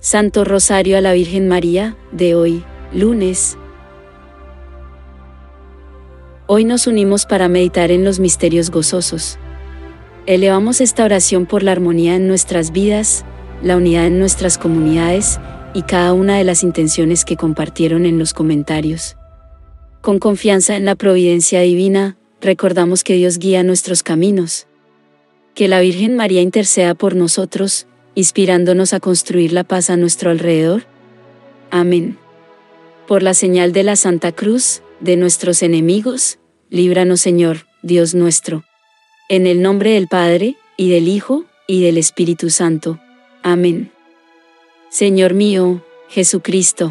Santo Rosario a la Virgen María, de hoy, lunes. Hoy nos unimos para meditar en los misterios gozosos. Elevamos esta oración por la armonía en nuestras vidas, la unidad en nuestras comunidades y cada una de las intenciones que compartieron en los comentarios. Con confianza en la providencia divina, recordamos que Dios guía nuestros caminos. Que la Virgen María interceda por nosotros, inspirándonos a construir la paz a nuestro alrededor. Amén. Por la señal de la Santa Cruz, de nuestros enemigos, líbranos Señor, Dios nuestro. En el nombre del Padre, y del Hijo, y del Espíritu Santo. Amén. Señor mío, Jesucristo,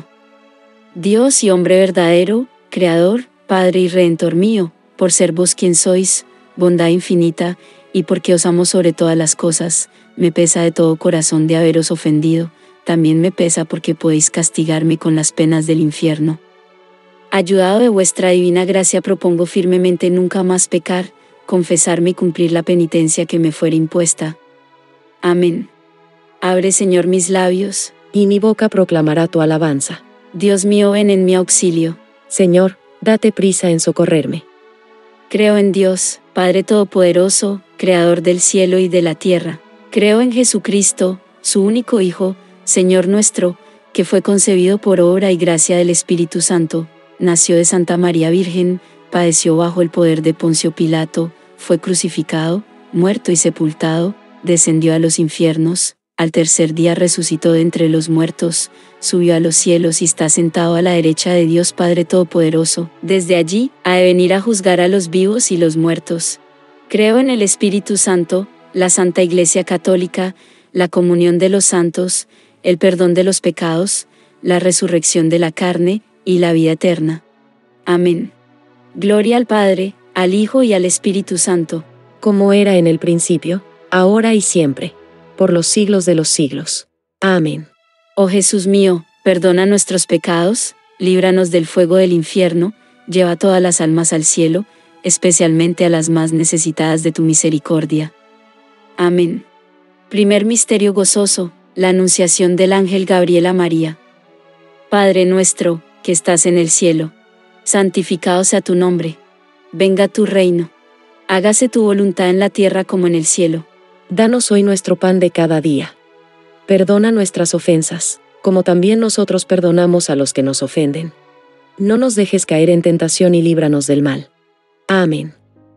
Dios y hombre verdadero, Creador, Padre y Redentor mío, por ser vos quien sois, bondad infinita, y porque os amo sobre todas las cosas, me pesa de todo corazón de haberos ofendido, también me pesa porque podéis castigarme con las penas del infierno. Ayudado de vuestra divina gracia propongo firmemente nunca más pecar, confesarme y cumplir la penitencia que me fuere impuesta. Amén. Abre Señor mis labios, y mi boca proclamará tu alabanza. Dios mío, ven en mi auxilio. Señor, date prisa en socorrerme. Creo en Dios, Padre Todopoderoso, Creador del cielo y de la tierra. Creo en Jesucristo, su único Hijo, Señor nuestro, que fue concebido por obra y gracia del Espíritu Santo, nació de Santa María Virgen, padeció bajo el poder de Poncio Pilato, fue crucificado, muerto y sepultado, descendió a los infiernos, al tercer día resucitó de entre los muertos, subió a los cielos y está sentado a la derecha de Dios Padre Todopoderoso. Desde allí, ha de venir a juzgar a los vivos y los muertos. Creo en el Espíritu Santo, la Santa Iglesia Católica, la comunión de los santos, el perdón de los pecados, la resurrección de la carne y la vida eterna. Amén. Gloria al Padre, al Hijo y al Espíritu Santo. Como era en el principio, ahora y siempre, por los siglos de los siglos. Amén. Oh Jesús mío, perdona nuestros pecados, líbranos del fuego del infierno, lleva todas las almas al cielo, especialmente a las más necesitadas de tu misericordia. Amén. Primer misterio gozoso, la anunciación del ángel Gabriel a María. Padre nuestro, que estás en el cielo, santificado sea tu nombre. Venga tu reino. Hágase tu voluntad en la tierra como en el cielo. Danos hoy nuestro pan de cada día. Perdona nuestras ofensas, como también nosotros perdonamos a los que nos ofenden. No nos dejes caer en tentación y líbranos del mal. Amén.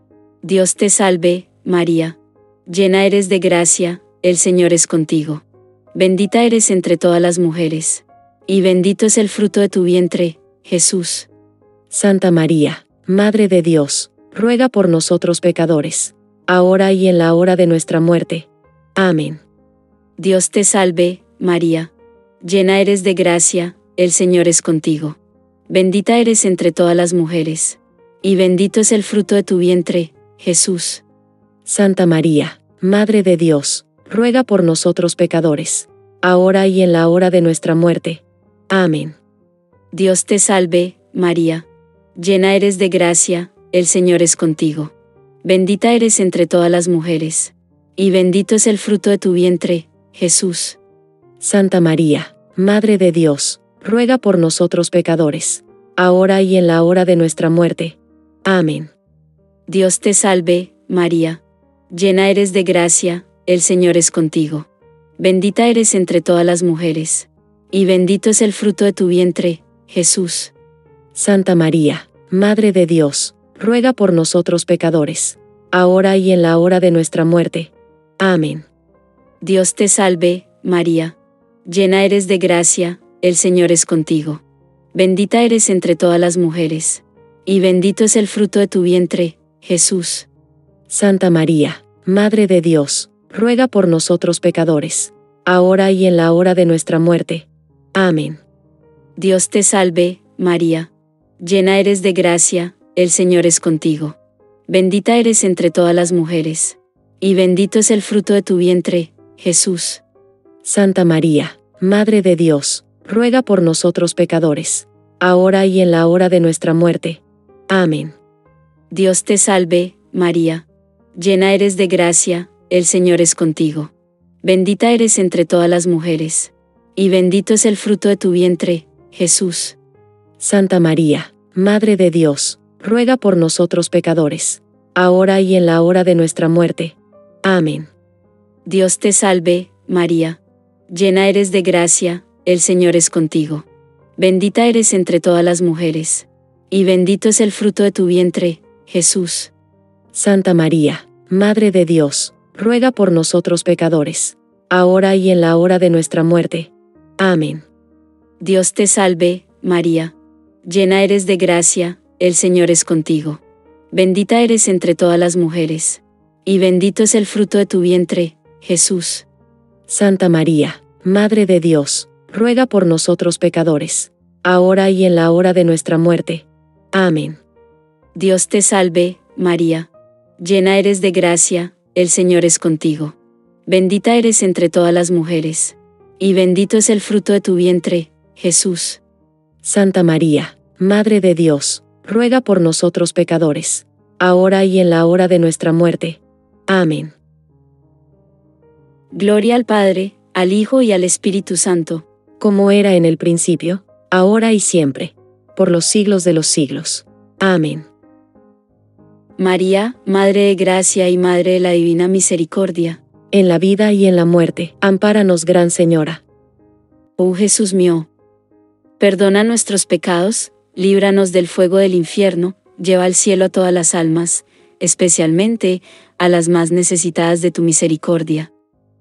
Dios te salve, María. Llena eres de gracia, el Señor es contigo. Bendita eres entre todas las mujeres, y bendito es el fruto de tu vientre, Jesús. Santa María, Madre de Dios, ruega por nosotros pecadores, ahora y en la hora de nuestra muerte. Amén. Dios te salve, María. Llena eres de gracia, el Señor es contigo. Bendita eres entre todas las mujeres, y bendito es el fruto de tu vientre, Jesús. Santa María, Madre de Dios, ruega por nosotros pecadores, ahora y en la hora de nuestra muerte. Amén. Dios te salve, María. Llena eres de gracia, el Señor es contigo. Bendita eres entre todas las mujeres, y bendito es el fruto de tu vientre, Jesús. Santa María, Madre de Dios, ruega por nosotros pecadores, ahora y en la hora de nuestra muerte. Amén. Dios te salve, María. Llena eres de gracia, el Señor es contigo. Bendita eres entre todas las mujeres, y bendito es el fruto de tu vientre, Jesús. Santa María, Madre de Dios, ruega por nosotros pecadores, ahora y en la hora de nuestra muerte. Amén. Dios te salve, María. Llena eres de gracia, el Señor es contigo. Bendita eres entre todas las mujeres, y bendito es el fruto de tu vientre, Jesús. Santa María, Madre de Dios, ruega por nosotros pecadores, ahora y en la hora de nuestra muerte. Amén. Dios te salve, María. Llena eres de gracia, el Señor es contigo. Bendita eres entre todas las mujeres, y bendito es el fruto de tu vientre, Jesús. Santa María, Madre de Dios, ruega por nosotros pecadores, ahora y en la hora de nuestra muerte. Amén. Dios te salve, María. Llena eres de gracia, el Señor es contigo. Bendita eres entre todas las mujeres, y bendito es el fruto de tu vientre, Jesús. Santa María, Madre de Dios, ruega por nosotros pecadores, ahora y en la hora de nuestra muerte. Amén. Dios te salve, María. Llena eres de gracia, el Señor es contigo. Bendita eres entre todas las mujeres, y bendito es el fruto de tu vientre, Jesús. Santa María, Madre de Dios, ruega por nosotros pecadores, ahora y en la hora de nuestra muerte. Amén. Dios te salve, María. Llena eres de gracia, el Señor es contigo. Bendita eres entre todas las mujeres, y bendito es el fruto de tu vientre, Jesús. Santa María, Madre de Dios, ruega por nosotros pecadores, ahora y en la hora de nuestra muerte. Amén. Dios te salve, María. Llena eres de gracia, el Señor es contigo. Bendita eres entre todas las mujeres, y bendito es el fruto de tu vientre, Jesús. Santa María, Madre de Dios, ruega por nosotros pecadores, ahora y en la hora de nuestra muerte. Amén. Gloria al Padre, al Hijo y al Espíritu Santo, como era en el principio, ahora y siempre, por los siglos de los siglos. Amén. María, Madre de Gracia y Madre de la Divina Misericordia, en la vida y en la muerte, ampáranos, Gran Señora. Oh Jesús mío, perdona nuestros pecados, líbranos del fuego del infierno, lleva al cielo a todas las almas, especialmente a las más necesitadas de tu misericordia.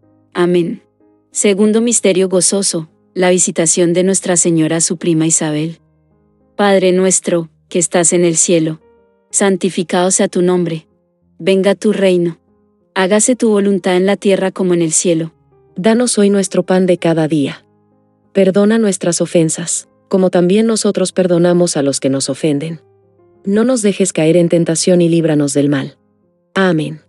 Amén. Segundo misterio gozoso, la visitación de Nuestra Señora a su prima Isabel. Padre nuestro, que estás en el cielo, santificado sea tu nombre. Venga tu reino. Hágase tu voluntad en la tierra como en el cielo. Danos hoy nuestro pan de cada día. Perdona nuestras ofensas, como también nosotros perdonamos a los que nos ofenden. No nos dejes caer en tentación y líbranos del mal. Amén.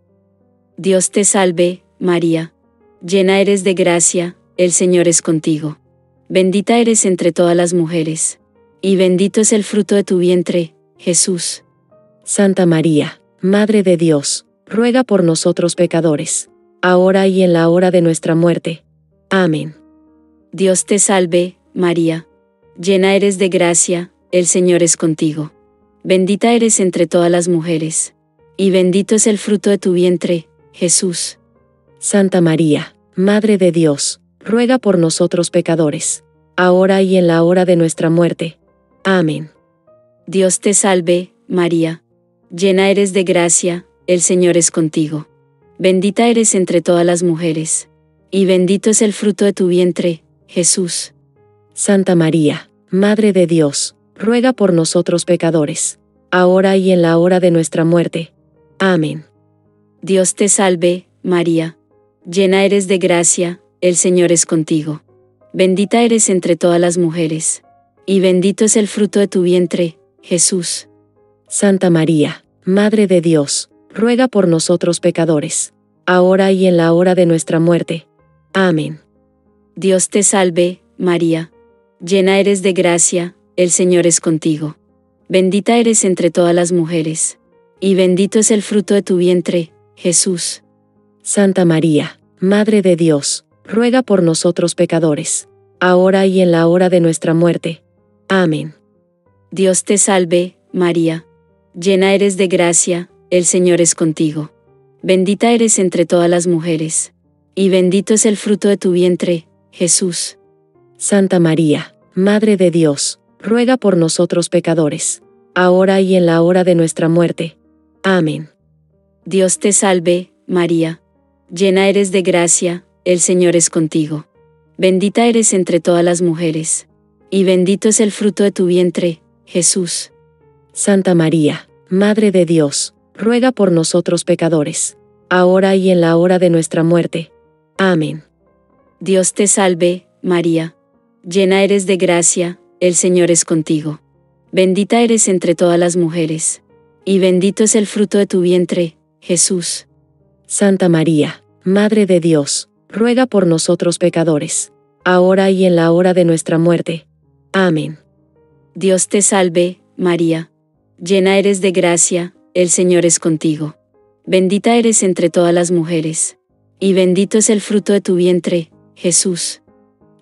Dios te salve, María. Llena eres de gracia, el Señor es contigo. Bendita eres entre todas las mujeres, y bendito es el fruto de tu vientre, Jesús. Santa María, Madre de Dios, ruega por nosotros pecadores, ahora y en la hora de nuestra muerte. Amén. Dios te salve, María. Llena eres de gracia, el Señor es contigo. Bendita eres entre todas las mujeres, y bendito es el fruto de tu vientre, Jesús. Santa María, Madre de Dios, ruega por nosotros pecadores, ahora y en la hora de nuestra muerte. Amén. Dios te salve, María. Llena eres de gracia, el Señor es contigo. Bendita eres entre todas las mujeres, y bendito es el fruto de tu vientre, Jesús. Santa María, Madre de Dios, ruega por nosotros pecadores, ahora y en la hora de nuestra muerte. Amén. Dios te salve, María. Llena eres de gracia, el Señor es contigo. Bendita eres entre todas las mujeres, y bendito es el fruto de tu vientre, Jesús. Santa María, Madre de Dios, ruega por nosotros pecadores, ahora y en la hora de nuestra muerte. Amén. Dios te salve, María. Llena eres de gracia, el Señor es contigo. Bendita eres entre todas las mujeres, y bendito es el fruto de tu vientre, Jesús. Santa María, Madre de Dios, ruega por nosotros pecadores, ahora y en la hora de nuestra muerte. Amén. Dios te salve, María. Llena eres de gracia, el Señor es contigo. Bendita eres entre todas las mujeres, y bendito es el fruto de tu vientre, Jesús. Santa María, Madre de Dios, ruega por nosotros pecadores, ahora y en la hora de nuestra muerte. Amén. Dios te salve, María. Llena eres de gracia, el Señor es contigo. Bendita eres entre todas las mujeres, y bendito es el fruto de tu vientre, Jesús. Santa María, Madre de Dios, ruega por nosotros pecadores, ahora y en la hora de nuestra muerte. Amén. Dios te salve, María. Llena eres de gracia, el Señor es contigo. Bendita eres entre todas las mujeres, y bendito es el fruto de tu vientre, Jesús. Santa María, Madre de Dios, ruega por nosotros pecadores, ahora y en la hora de nuestra muerte. Amén. Dios te salve, María. Llena eres de gracia, el Señor es contigo. Bendita eres entre todas las mujeres, y bendito es el fruto de tu vientre, Jesús.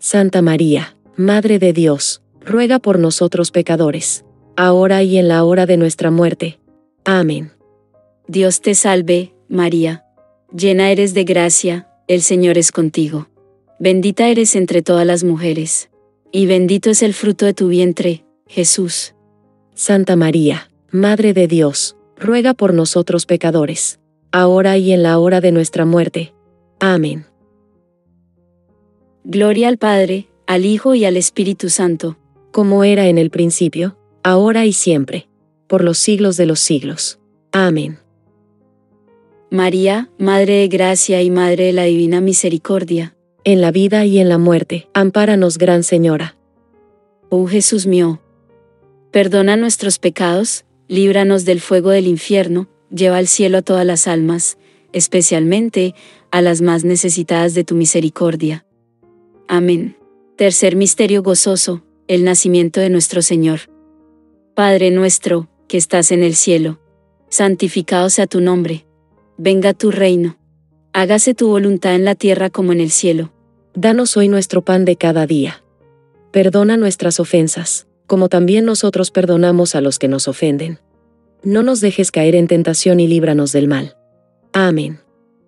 Santa María, Madre de Dios, ruega por nosotros pecadores, ahora y en la hora de nuestra muerte. Amén. Dios te salve, María. Llena eres de gracia, el Señor es contigo. Bendita eres entre todas las mujeres, y bendito es el fruto de tu vientre, Jesús. Santa María, Madre de Dios, ruega por nosotros pecadores, ahora y en la hora de nuestra muerte. Amén. Gloria al Padre, al Hijo y al Espíritu Santo, como era en el principio, ahora y siempre, por los siglos de los siglos. Amén. María, Madre de Gracia y Madre de la Divina Misericordia, en la vida y en la muerte, ampáranos, Gran Señora. Oh Jesús mío, perdona nuestros pecados, líbranos del fuego del infierno, lleva al cielo a todas las almas, especialmente a las más necesitadas de tu misericordia. Amén. Tercer misterio gozoso, el nacimiento de nuestro Señor. Padre nuestro, que estás en el cielo, santificado sea tu nombre. Venga tu reino. Hágase tu voluntad en la tierra como en el cielo. Danos hoy nuestro pan de cada día. Perdona nuestras ofensas, como también nosotros perdonamos a los que nos ofenden. No nos dejes caer en tentación y líbranos del mal. Amén.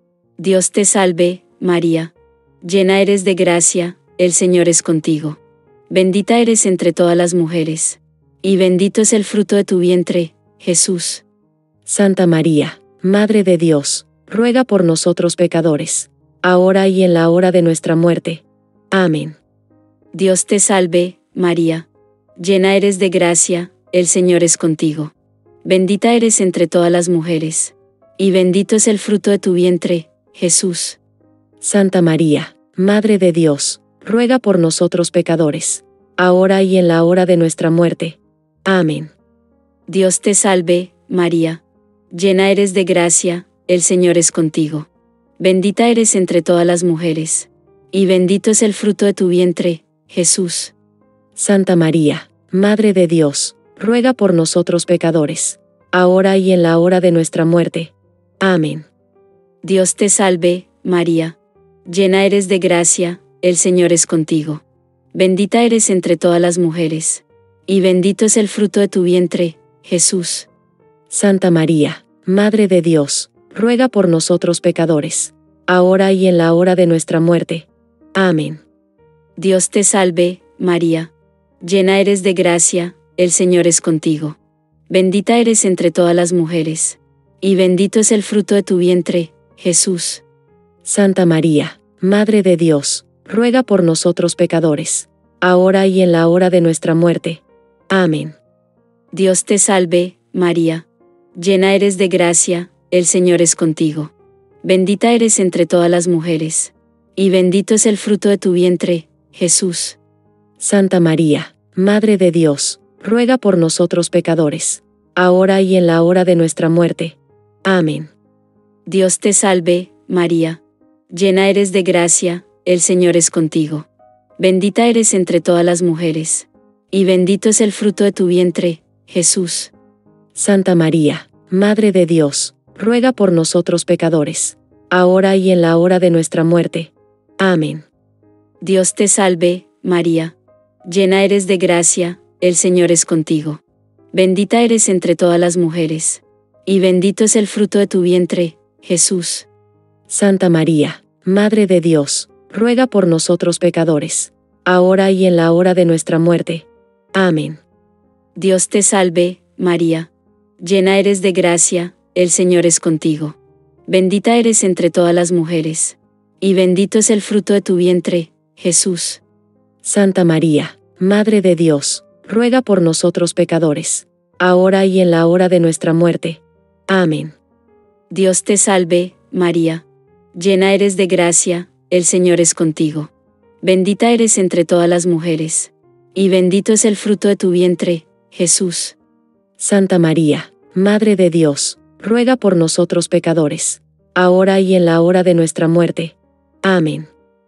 Dios te salve, María. Llena eres de gracia, el Señor es contigo. Bendita eres entre todas las mujeres, y bendito es el fruto de tu vientre, Jesús. Santa María, Madre de Dios, ruega por nosotros pecadores, ahora y en la hora de nuestra muerte. Amén. Dios te salve, María. Llena eres de gracia, el Señor es contigo. Bendita eres entre todas las mujeres, y bendito es el fruto de tu vientre, Jesús. Santa María, Madre de Dios, ruega por nosotros pecadores, ahora y en la hora de nuestra muerte. Amén. Dios te salve, María. Llena eres de gracia, el Señor es contigo. Bendita eres entre todas las mujeres, y bendito es el fruto de tu vientre, Jesús. Santa María, Madre de Dios, ruega por nosotros pecadores, ahora y en la hora de nuestra muerte. Amén. Dios te salve, María. Llena eres de gracia, el Señor es contigo. Bendita eres entre todas las mujeres, y bendito es el fruto de tu vientre, Jesús. Santa María, Madre de Dios, ruega por nosotros pecadores, ahora y en la hora de nuestra muerte. Amén. Dios te salve, María. Llena eres de gracia, el Señor es contigo. Bendita eres entre todas las mujeres, y bendito es el fruto de tu vientre, Jesús. Santa María, Madre de Dios, ruega por nosotros pecadores, ahora y en la hora de nuestra muerte. Amén. Dios te salve, María. Llena eres de gracia, el Señor es contigo. Bendita eres entre todas las mujeres, y bendito es el fruto de tu vientre, Jesús. Santa María, Madre de Dios, ruega por nosotros pecadores, ahora y en la hora de nuestra muerte. Amén. Dios te salve, María. Llena eres de gracia, el Señor es contigo. Bendita eres entre todas las mujeres, y bendito es el fruto de tu vientre, Jesús. Santa María, Madre de Dios, ruega por nosotros pecadores, ahora y en la hora de nuestra muerte. Amén. Dios te salve, María. Llena eres de gracia, el Señor es contigo. Bendita eres entre todas las mujeres, y bendito es el fruto de tu vientre, Jesús. Santa María, Madre de Dios, ruega por nosotros pecadores, ahora y en la hora de nuestra muerte. Amén. Dios te salve, María. Llena eres de gracia, el Señor es contigo. Bendita eres entre todas las mujeres, y bendito es el fruto de tu vientre, Jesús. Santa María, Madre de Dios, ruega por nosotros pecadores, ahora y en la hora de nuestra muerte. Amén. Dios te salve, María. Llena eres de gracia, el Señor es contigo. Bendita eres entre todas las mujeres, y bendito es el fruto de tu vientre, Jesús. Santa María, Madre de Dios, ruega por nosotros pecadores, ahora y en la hora de nuestra muerte. Amén.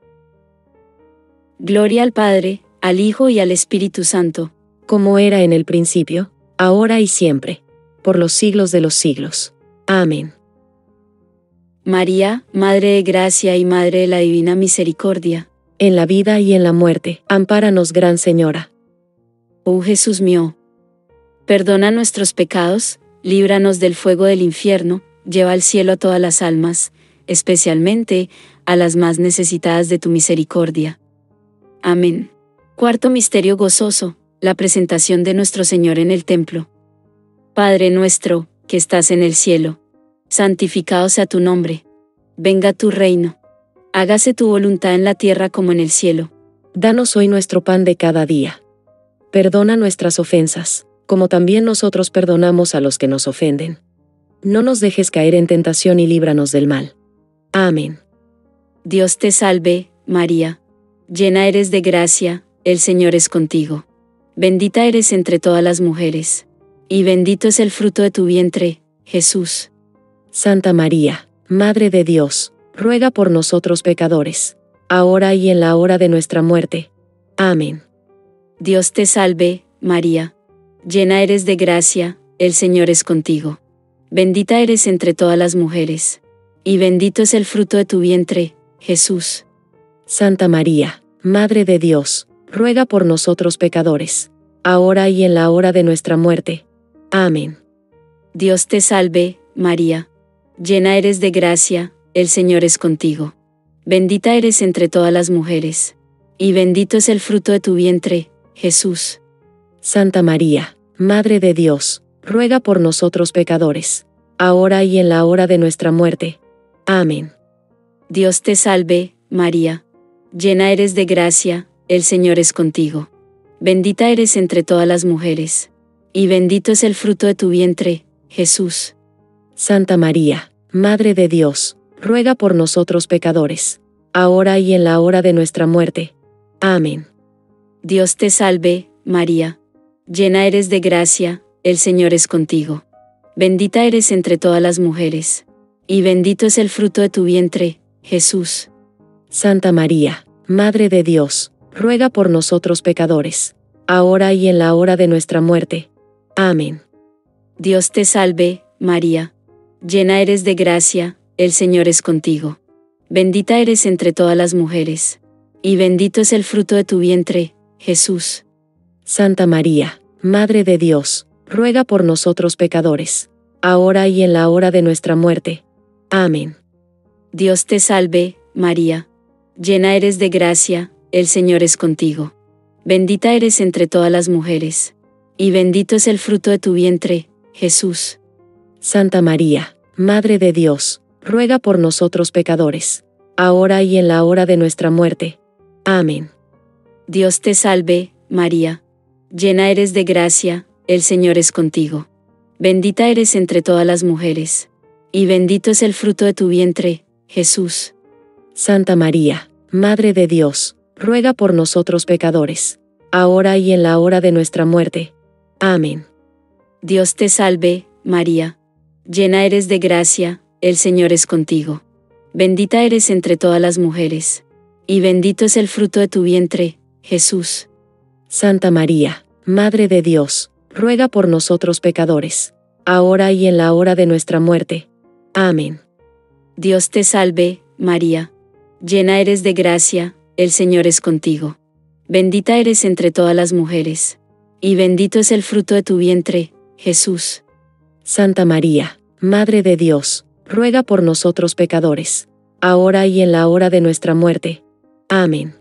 Gloria al Padre, al Hijo y al Espíritu Santo, como era en el principio, ahora y siempre, por los siglos de los siglos. Amén. María, Madre de Gracia y Madre de la Divina Misericordia, En la vida y en la muerte, ampáranos, Gran Señora. Oh Jesús mío, perdona nuestros pecados, líbranos del fuego del infierno, lleva al cielo a todas las almas, especialmente a las más necesitadas de tu misericordia. Amén. Cuarto misterio gozoso, la presentación de nuestro Señor en el templo. Padre nuestro, que estás en el cielo, santificado sea tu nombre. Venga tu reino. Hágase tu voluntad en la tierra como en el cielo. Danos hoy nuestro pan de cada día. Perdona nuestras ofensas, como también nosotros perdonamos a los que nos ofenden. No nos dejes caer en tentación y líbranos del mal. Amén. Dios te salve, María. Llena eres de gracia, el Señor es contigo. Bendita eres entre todas las mujeres. Y bendito es el fruto de tu vientre, Jesús. Santa María, Madre de Dios, ruega por nosotros pecadores, ahora y en la hora de nuestra muerte. Amén. Dios te salve, María. Llena eres de gracia, el Señor es contigo. Bendita eres entre todas las mujeres. Y bendito es el fruto de tu vientre, Jesús. Santa María, Madre de Dios, ruega por nosotros pecadores, ahora y en la hora de nuestra muerte. Amén. Dios te salve, María. Llena eres de gracia, el Señor es contigo. Bendita eres entre todas las mujeres. Y bendito es el fruto de tu vientre, Jesús. Santa María, Madre de Dios, ruega por nosotros pecadores, ahora y en la hora de nuestra muerte. Amén. Dios te salve, María. Llena eres de gracia, el Señor es contigo. Bendita eres entre todas las mujeres. Y bendito es el fruto de tu vientre, Jesús. Santa María, Madre de Dios, ruega por nosotros pecadores, ahora y en la hora de nuestra muerte. Amén. Dios te salve, María. Llena eres de gracia, el Señor es contigo. Bendita eres entre todas las mujeres. Y bendito es el fruto de tu vientre, Jesús. Santa María, Madre de Dios, ruega por nosotros pecadores, ahora y en la hora de nuestra muerte. Amén. Dios te salve, María. Llena eres de gracia, el Señor es contigo. Bendita eres entre todas las mujeres. Y bendito es el fruto de tu vientre, Jesús. Santa María, Madre de Dios, ruega por nosotros pecadores, ahora y en la hora de nuestra muerte. Amén. Dios te salve, María. Llena eres de gracia, el Señor es contigo. Bendita eres entre todas las mujeres. Y bendito es el fruto de tu vientre, Jesús. Santa María, Madre de Dios, ruega por nosotros pecadores, ahora y en la hora de nuestra muerte. Amén. Dios te salve, María. Llena eres de gracia, el Señor es contigo. Bendita eres entre todas las mujeres. Y bendito es el fruto de tu vientre, Jesús. Santa María, Madre de Dios, ruega por nosotros pecadores, ahora y en la hora de nuestra muerte. Amén. Dios te salve, María. Llena eres de gracia, el Señor es contigo. Bendita eres entre todas las mujeres. Y bendito es el fruto de tu vientre, Jesús. Santa María, Madre de Dios, ruega por nosotros pecadores, ahora y en la hora de nuestra muerte. Amén. Dios te salve, María. Llena eres de gracia, el Señor es contigo. Bendita eres entre todas las mujeres. Y bendito es el fruto de tu vientre, Jesús. Santa María, Madre de Dios, ruega por nosotros pecadores, ahora y en la hora de nuestra muerte. Amén.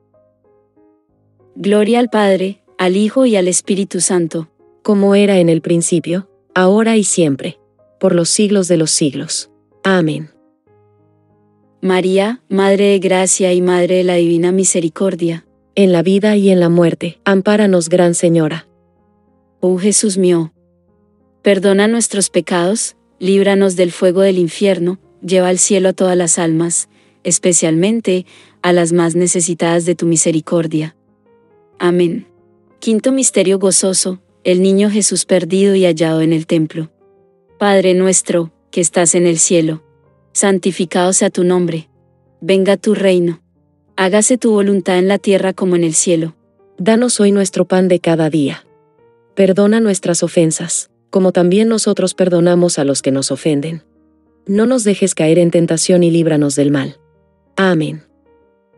Gloria al Padre, al Hijo y al Espíritu Santo, como era en el principio, ahora y siempre, por los siglos de los siglos. Amén. María, Madre de Gracia y Madre de la Divina Misericordia, en la vida y en la muerte, ampáranos, Gran Señora. Oh Jesús mío, perdona nuestros pecados, líbranos del fuego del infierno, lleva al cielo a todas las almas, especialmente a las más necesitadas de tu misericordia. Amén. Quinto misterio gozoso, el niño Jesús perdido y hallado en el templo. Padre nuestro, que estás en el cielo, santificado sea tu nombre. Venga tu reino. Hágase tu voluntad en la tierra como en el cielo. Danos hoy nuestro pan de cada día. Perdona nuestras ofensas, como también nosotros perdonamos a los que nos ofenden. No nos dejes caer en tentación y líbranos del mal. Amén.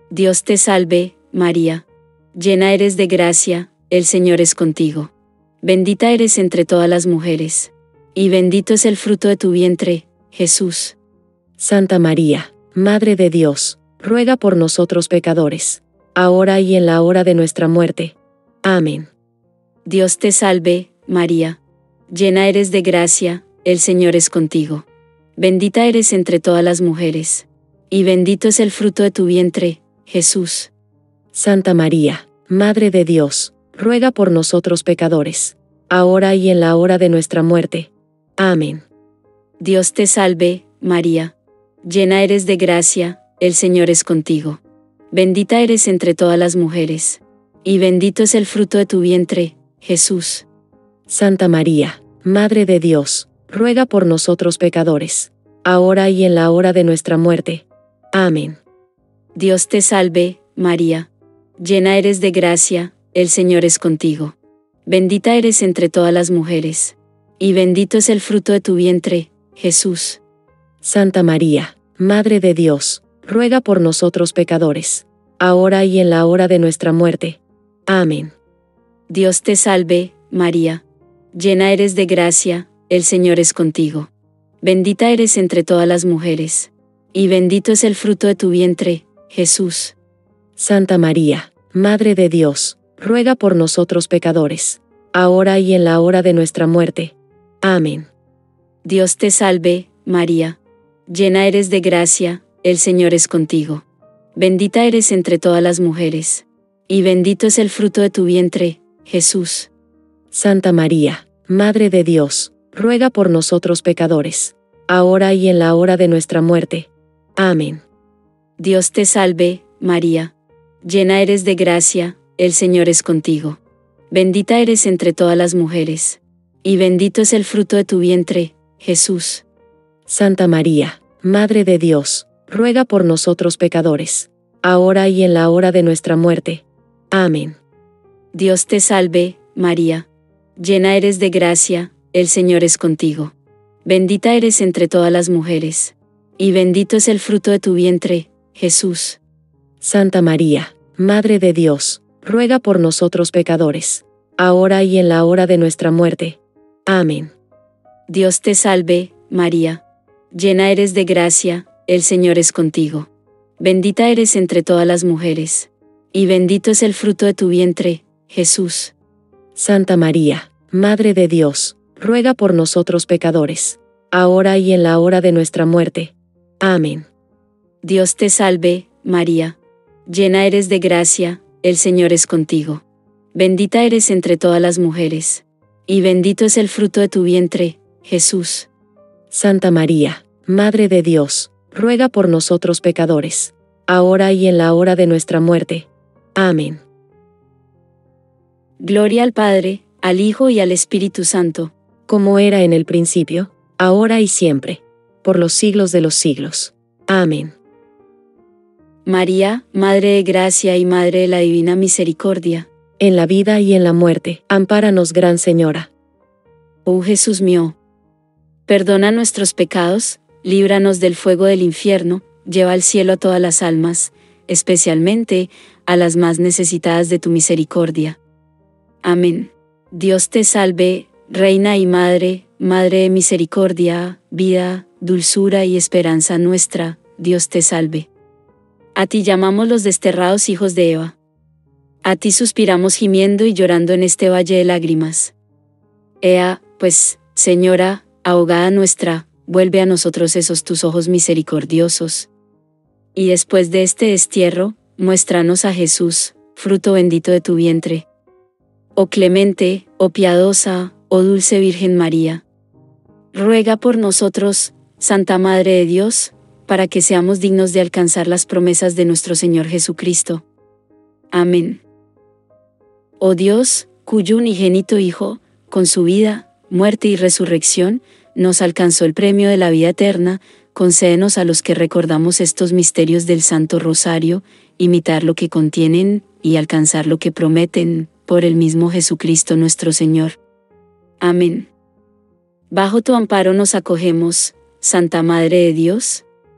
Dios te salve, María. Llena eres de gracia, el Señor es contigo. Bendita eres entre todas las mujeres. Y bendito es el fruto de tu vientre, Jesús. Santa María, Madre de Dios, ruega por nosotros pecadores, ahora y en la hora de nuestra muerte. Amén. Dios te salve, María. Llena eres de gracia, el Señor es contigo. Bendita eres entre todas las mujeres. Y bendito es el fruto de tu vientre, Jesús. Santa María, Madre de Dios, ruega por nosotros pecadores, ahora y en la hora de nuestra muerte. Amén. Dios te salve, María. Llena eres de gracia, el Señor es contigo. Bendita eres entre todas las mujeres. Y bendito es el fruto de tu vientre, Jesús. Santa María, Madre de Dios, ruega por nosotros pecadores, ahora y en la hora de nuestra muerte. Amén. Dios te salve, María. Llena eres de gracia, el Señor es contigo. Bendita eres entre todas las mujeres. Y bendito es el fruto de tu vientre, Jesús. Santa María, Madre de Dios, ruega por nosotros pecadores, ahora y en la hora de nuestra muerte. Amén. Dios te salve, María. Llena eres de gracia, el Señor es contigo. Bendita eres entre todas las mujeres. Y bendito es el fruto de tu vientre, Jesús. Santa María, Madre de Dios, ruega por nosotros pecadores, ahora y en la hora de nuestra muerte. Amén. Dios te salve, María. Llena eres de gracia, el Señor es contigo. Bendita eres entre todas las mujeres. Y bendito es el fruto de tu vientre, Jesús. Santa María, Madre de Dios, ruega por nosotros pecadores, ahora y en la hora de nuestra muerte. Amén. Dios te salve, María. Llena eres de gracia, el Señor es contigo. Bendita eres entre todas las mujeres. Y bendito es el fruto de tu vientre, Jesús. Santa María, Madre de Dios, ruega por nosotros pecadores, ahora y en la hora de nuestra muerte. Amén. Dios te salve, María. Llena eres de gracia, el Señor es contigo. Bendita eres entre todas las mujeres. Y bendito es el fruto de tu vientre, Jesús. Santa María, Madre de Dios, ruega por nosotros pecadores, ahora y en la hora de nuestra muerte. Amén. Dios te salve, María. Llena eres de gracia, el Señor es contigo. Bendita eres entre todas las mujeres. Y bendito es el fruto de tu vientre, Jesús. Santa María, Madre de Dios, ruega por nosotros pecadores, ahora y en la hora de nuestra muerte. Amén. Dios te salve, María. Llena eres de gracia, el Señor es contigo. Bendita eres entre todas las mujeres. Y bendito es el fruto de tu vientre, Jesús. Santa María, Madre de Dios, ruega por nosotros pecadores, ahora y en la hora de nuestra muerte. Amén. Gloria al Padre, al Hijo y al Espíritu Santo, como era en el principio, ahora y siempre, por los siglos de los siglos. Amén. María, Madre de Gracia y Madre de la Divina Misericordia, en la vida y en la muerte, ampáranos, Gran Señora. Oh Jesús mío, perdona nuestros pecados, líbranos del fuego del infierno, lleva al cielo a todas las almas, especialmente a las más necesitadas de tu misericordia. Amén. Dios te salve, Reina y Madre, Madre de misericordia, vida, dulzura y esperanza nuestra, Dios te salve. A ti llamamos los desterrados hijos de Eva. A ti suspiramos gimiendo y llorando en este valle de lágrimas. Ea, pues, Señora, abogada nuestra, vuelve a nosotros esos tus ojos misericordiosos. Y después de este destierro, muéstranos a Jesús, fruto bendito de tu vientre. Oh clemente, oh piadosa, oh dulce Virgen María. Ruega por nosotros, Santa Madre de Dios, para que seamos dignos de alcanzar las promesas de nuestro Señor Jesucristo. Amén. Oh Dios, cuyo unigénito Hijo, con su vida, muerte y resurrección, nos alcanzó el premio de la vida eterna, concédenos a los que recordamos estos misterios del Santo Rosario, imitar lo que contienen, y alcanzar lo que prometen, por el mismo Jesucristo nuestro Señor. Amén. Bajo tu amparo nos acogemos, Santa Madre de Dios.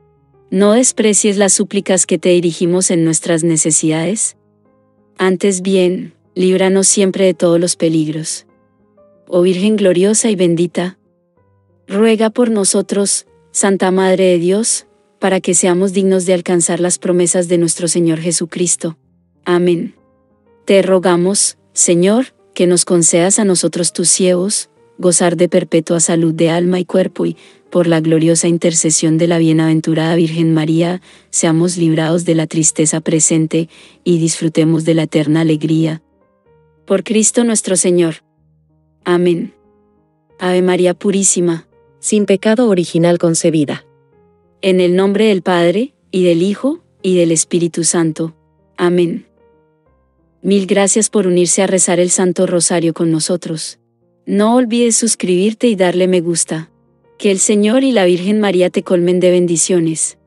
No desprecies las súplicas que te dirigimos en nuestras necesidades. Antes bien, líbranos siempre de todos los peligros. Oh Virgen gloriosa y bendita, ruega por nosotros, Santa Madre de Dios, para que seamos dignos de alcanzar las promesas de nuestro Señor Jesucristo. Amén. Te rogamos, Señor, que nos concedas a nosotros tus siervos, gozar de perpetua salud de alma y cuerpo y, por la gloriosa intercesión de la bienaventurada Virgen María, seamos librados de la tristeza presente y disfrutemos de la eterna alegría. Por Cristo nuestro Señor. Amén. Ave María Purísima, sin pecado original concebida. En el nombre del Padre, y del Hijo, y del Espíritu Santo. Amén. Mil gracias por unirse a rezar el Santo Rosario con nosotros. No olvides suscribirte y darle me gusta. Que el Señor y la Virgen María te colmen de bendiciones.